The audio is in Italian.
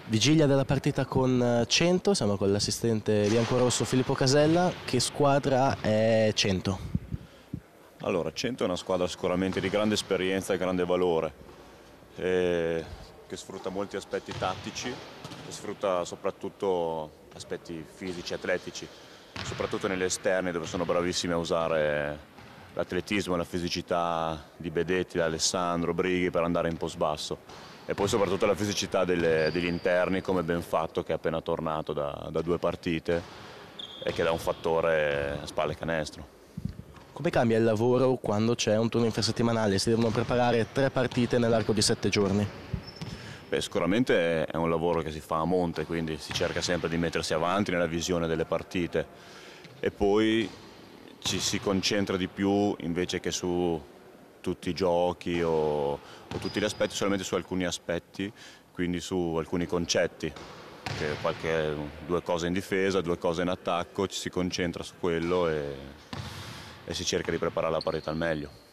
Vigilia della partita con Cento, siamo con l'assistente biancorosso Filippo Casella. Che squadra è Cento? Allora, Cento è una squadra sicuramente di grande esperienza e grande valore, che sfrutta molti aspetti tattici e sfrutta soprattutto aspetti fisici, atletici, soprattutto negli esterni dove sono bravissimi a usare l'atletismo e la fisicità di Bedetti, Alessandro, Brighi per andare in post basso. E poi soprattutto la fisicità degli interni come Benfatto, che è appena tornato da 2 partite e che dà un fattore a spalle canestro. Come cambia il lavoro quando c'è un turno infrasettimanale? Si devono preparare 3 partite nell'arco di 7 giorni. Beh, sicuramente è un lavoro che si fa a monte, quindi si cerca sempre di mettersi avanti nella visione delle partite e poi ci si concentra di più invece che su tutti i giochi o tutti gli aspetti, solamente su alcuni aspetti, quindi su alcuni concetti, che 2 cose in difesa, 2 cose in attacco, ci si concentra su quello e si cerca di preparare la partita al meglio.